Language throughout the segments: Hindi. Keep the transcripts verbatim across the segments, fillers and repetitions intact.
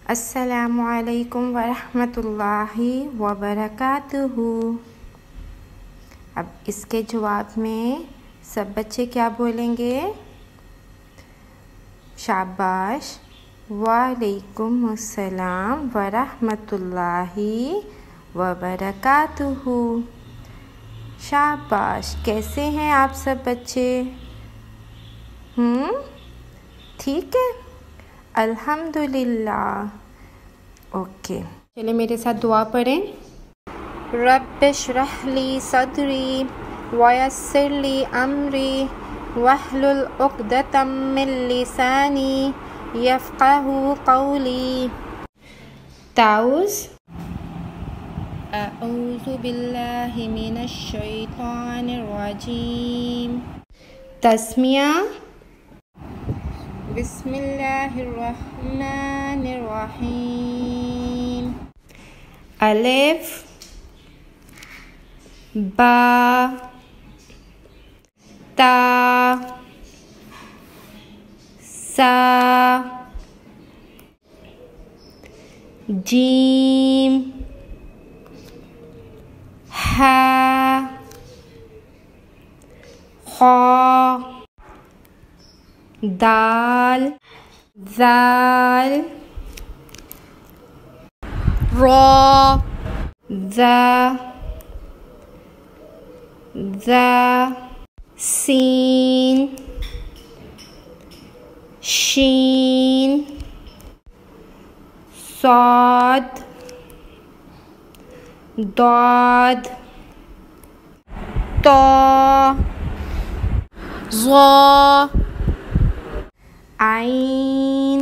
अस्सलामुअलैकुम वरहमतुल्लाहि वबरकातुहू। अब इसके जवाब में सब बच्चे क्या बोलेंगे? शाबाश, वालेकुम अस्सलाम वरहमतुल्लाहि वबरकातुहू। शाबाश। कैसे हैं आप सब बच्चे? हम्म ठीक है, अल्हम्दुलिल्लाह। ओके, चलिए मेरे साथ दुआ पढ़ें। रब्बिश्रह ली सदरी वयस्सिर ली अमरी वहलुल उक़दतम मिन लिसानी यफ़क़हू क़ौली। ताऊज़ अऊज़ु बिल्लाहि मिनश शैतानिर रजीम। तस्मिया बिस्मिल्लाहिर्रहमानिर्रहीम। अलिफ बा ता सा जीम हा खा दाल ज़ाल रा ज़ा ज़ा सीन शीन साद दाद ता ज़ा आइन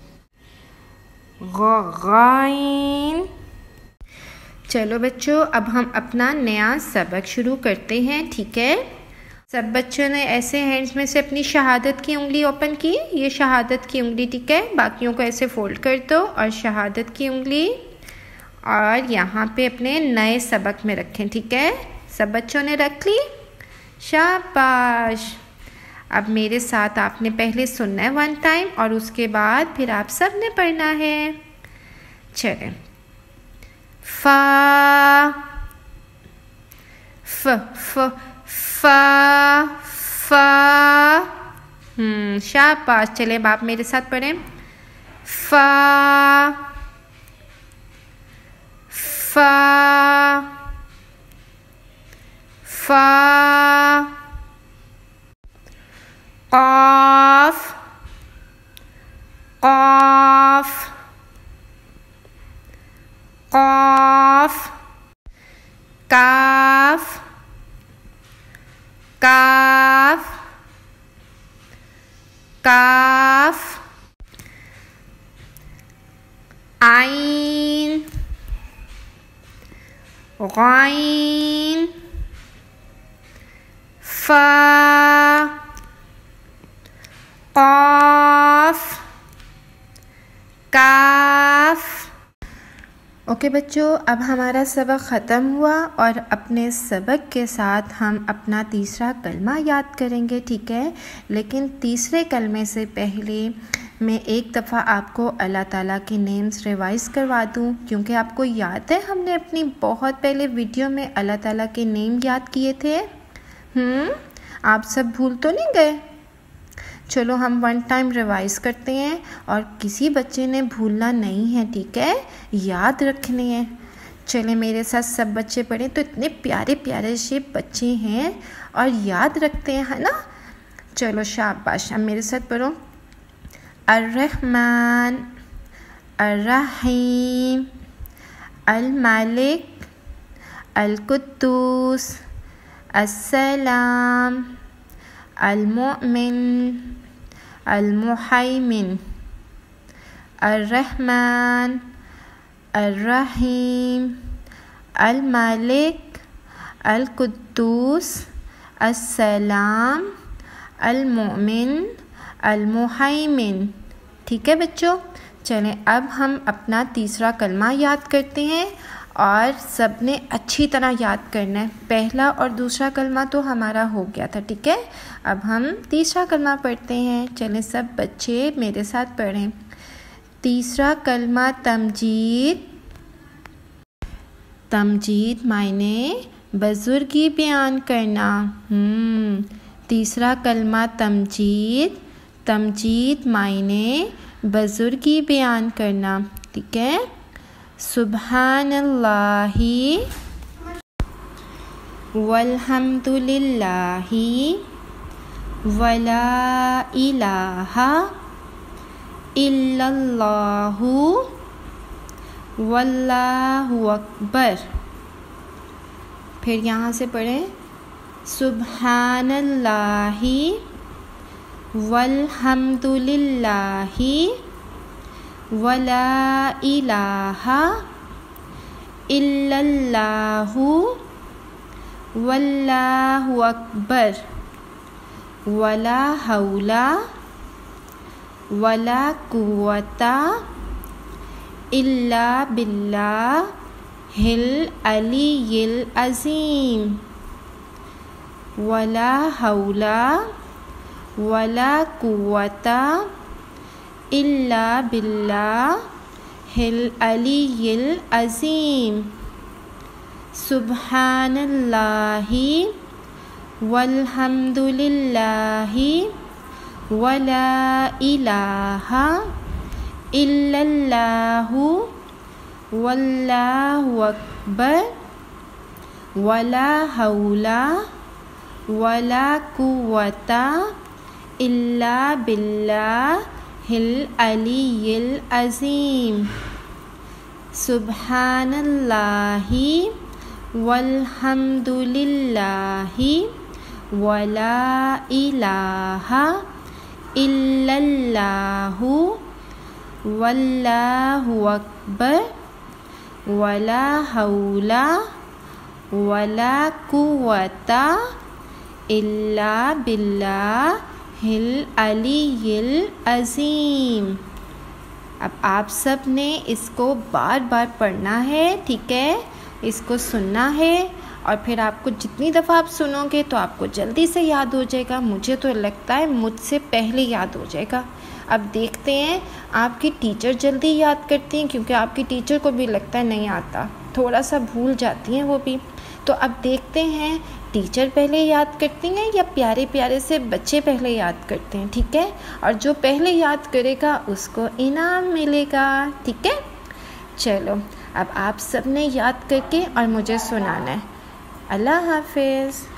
गाइन। चलो बच्चों, अब हम अपना नया सबक शुरू करते हैं, ठीक है? सब बच्चों ने ऐसे हैंड्स में से अपनी शहादत की उंगली ओपन की। ये शहादत की उंगली, ठीक है? बाकियों को ऐसे फोल्ड कर दो और शहादत की उंगली और यहाँ पे अपने नए सबक में रखें, ठीक है? सब बच्चों ने रख ली? शाबाश। अब मेरे साथ आपने पहले सुनना है वन टाइम और उसके बाद फिर आप सब ने पढ़ना है। चलें। फा फ फ फा फा हम्म शाबाश। चले अब आप मेरे साथ पढ़ें। फा फा फा क़ाफ़ क़ाफ़ क़ाफ़ काफ़ काफ़ काफ़ आइन ग़ाइन फ़ा क़ाफ़ काफ़। ओके बच्चों, अब हमारा सबक ख़त्म हुआ और अपने सबक के साथ हम अपना तीसरा कलमा याद करेंगे, ठीक है? लेकिन तीसरे कलमे से पहले मैं एक दफ़ा आपको अल्लाह ताला के नेम्स रिवाइज़ करवा दूँ, क्योंकि आपको याद है हमने अपनी बहुत पहले वीडियो में अल्लाह ताला के नेम याद किए थे। हम्म आप सब भूल तो नहीं गए? चलो हम वन टाइम रिवाइज़ करते हैं और किसी बच्चे ने भूलना नहीं है, ठीक है? याद रखने हैं। चले मेरे साथ सब बच्चे पढ़ें। तो इतने प्यारे प्यारे से बच्चे हैं और याद रखते हैं, है ना? चलो शाबाश। अब मेरे साथ पढ़ो। अर्रहमान अर्रहीम अल मालिक अल कुद्दूस अस्सलाम अल मुअमिन अल मुहैमिन अर्रहमान अर्रहीम अल मालिक अल कुद्दूस अस्सलाम अल मुअमिन अल मुहैमिन। ठीक है बच्चों, चलें अब हम अपना तीसरा कलमा याद करते हैं और सब ने अच्छी तरह याद करना है। पहला और दूसरा कलमा तो हमारा हो गया था, ठीक है? अब हम तीसरा कलमा पढ़ते हैं। चलें सब बच्चे मेरे साथ पढ़ें। तीसरा कलमा तमजीद। तमजीद मायने बुजुर्गी बयान करना। हम्म तीसरा कलमा तमजीद। तमजीद मायने बुजुर्गी बयान करना। ठीक है। सुब्हानल्लाहि वल्हम्दुलिल्लाहि वला इलाहा इल्लल्लाहु वल्लाहु अकबर। फिर यहाँ से पढ़ें सुब्हानल्लाहि वल्हम्दुलिल्लाहि वला इलाहा इल्लल्लाहु वल्लाहु अकबर वला हौला वला कुव्वता इल्ला बिल्लाहिल अलीयिल अज़ीम। वला हौला वला कुव्वता इल्ला बिल्लाहिल अलीयिल अज़ीम। सुब्हानल्लाहि वल्हम्दुलिल्लाहि वला इलाहा इल्लल्लाहु वल्लाहु अकबर वला हौला वला कुव्वता इल्ला बिल्लाहिल अलीयिल अज़ीम। सुब्हानल्लाहि वल्हम्दुलिल्लाहि वला इलाहा इल्लल्लाहु वल्लाहु अकबर वला हौला वला कुव्वता इल्ला बिल्लाहिल अलीयिल अज़ीम। अब आप सब ने इसको बार बार पढ़ना है। ठीक है। इसको सुनना है और फिर आपको जितनी दफ़ा आप सुनोगे तो आपको जल्दी से याद हो जाएगा। मुझे तो लगता है मुझसे पहले याद हो जाएगा। अब देखते हैं आपकी टीचर जल्दी याद करती हैं, क्योंकि आपकी टीचर को भी लगता है नहीं आता, थोड़ा सा भूल जाती हैं वो भी। तो अब देखते हैं टीचर पहले याद करती हैं या प्यारे प्यारे से बच्चे पहले याद करते हैं। ठीक है। और जो पहले याद करेगा उसको इनाम मिलेगा। ठीक है। चलो अब आप सब ने याद करके और मुझे सुनाना है। अल्लाह हाफिज़।